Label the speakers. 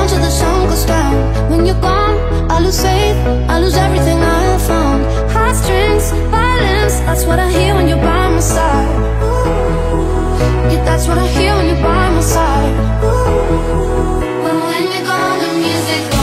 Speaker 1: till the sun goes down. When you're gone, I lose faith, I lose everything I have found. Heartstrings, violence, that's what I hear when you're by my side. Yeah, that's what I hear when you're by my side. When you're gone, the music goes